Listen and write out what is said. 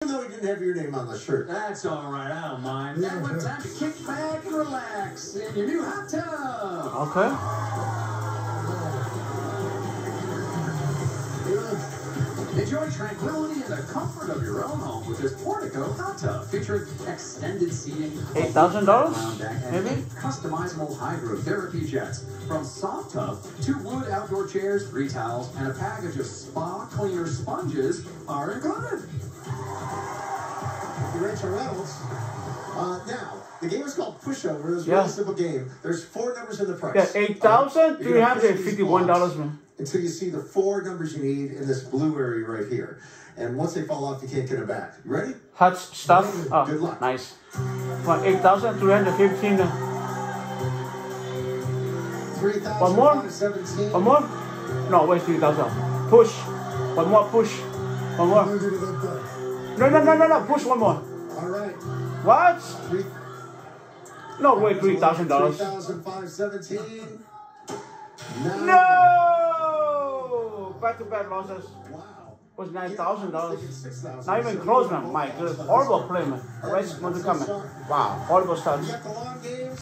though he didn't have your name on the shirt. That's all right. I don't mind. Now it's time to kick back and relax in your new hot tub. Okay. Enjoy tranquility and the comfort of your own home with this Portico hot tub featuring extended seating, $8,000, maybe customizable hydrotherapy jets. From soft tub to wood outdoor chairs, 3 towels, and a package of spa cleaner sponges are included. Rachel Reynolds. Now, the game is called Pushover. It's a really simple game. There's 4 numbers in the price. Yeah, $8,351, man. Until you see the 4 numbers you need in this blue area right here. And once they fall off, you can't get them back. You ready? Hot stuff. Oh, good luck. Nice. For 8,315. 1 more? 1 more? No, wait, 3,000. Push. 1 more, push. 1 more. No. Push 1 more. All right. What? No, wait, $3,000. 3,517. No! Back-to-back losses. Wow. Was $9,000. Not even close, man. My goodness. Horrible play, man. Race want to come, man. Wow. Horrible start.